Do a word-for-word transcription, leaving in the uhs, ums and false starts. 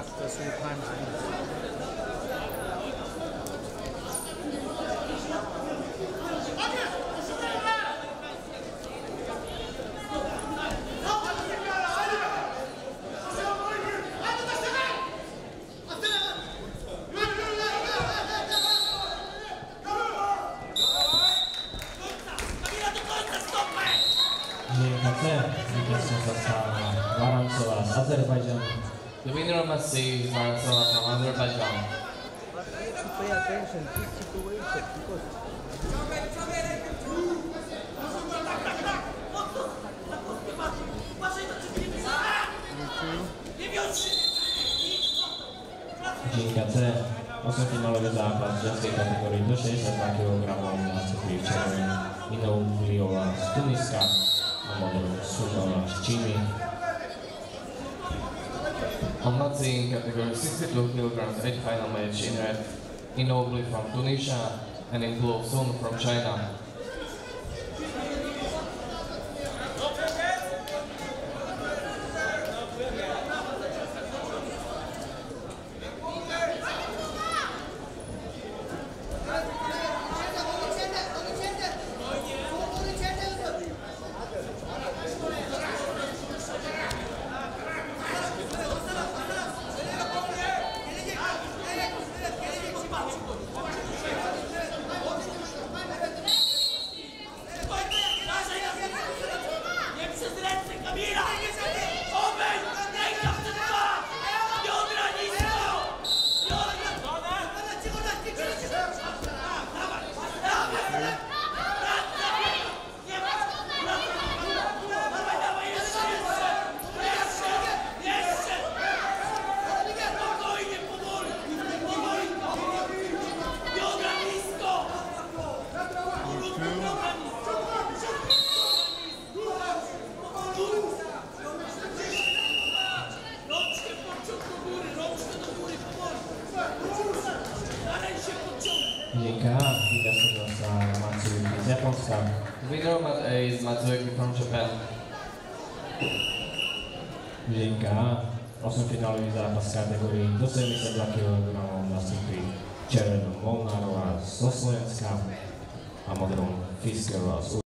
after three times. The winner of match C is Varansova from Azerbaijan. Pay attention to this situation because Linka C, ósmofinałowy zápas v ženskej kategórii do šesťdesiatdva kilogramov nastupí v červenej Inogliova z Tuniska a modrou Sudova z Číny. On match C in category sixty-two kilograms eight final match in red, Inogli from Tunisia and in blue Sun from China. Linka A, vítězstvo za Matsuki z Japonska. The winner of match A is Matsuki from Japan. Linka A, osmofinalový zápas v kategórii do sedemdesiatdva kilogramov nastupí červenou Molnárová zo Slovenska a modrou Fiskerová z